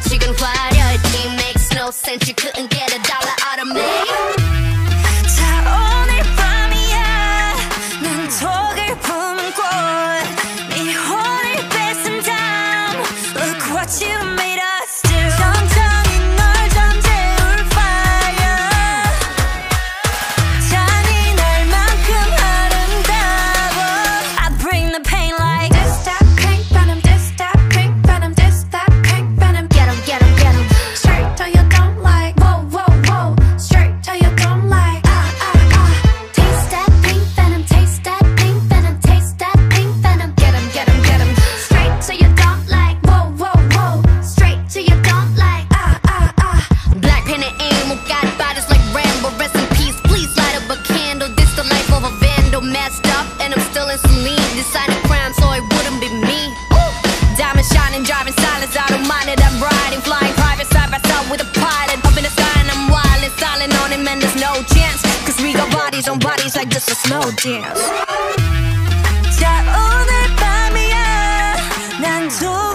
지금 화려했지. Makes no sense, you couldn't get a dollar out of me. 자 오늘 밤이야 난 독을 품은 꽃 네 혼을 뺏은 다음 Look what you made us do. 천천히 널 잠재울 fire 잔인할 만큼 아름다워 I bring the pain like this that pink venom this that pink venom this that pink venom Get 'em, get 'em, get 'em. Straight till you don't like whoa whoa whoa Straight till you don't like Taste that pink venom, taste that pink venom, taste that pink venom. Get 'em, get 'em, get 'em. Straight till you don't like whoa whoa whoa Straight till you don't like Black pen and ammo, got bodies like Rambo. Rest in peace, please light up a candle. This the life of a vandal, messed up, and I'm still in saline. Decided crime, so it wouldn't be me. Diamond shining, driving silence, I don't mind it. I'm riding, flying private side by side with a pilot. Up in the sky and I'm wild and silent on him, and there's no chance. Cause we got bodies on bodies like just a slow dance. 자 오늘 밤이야 난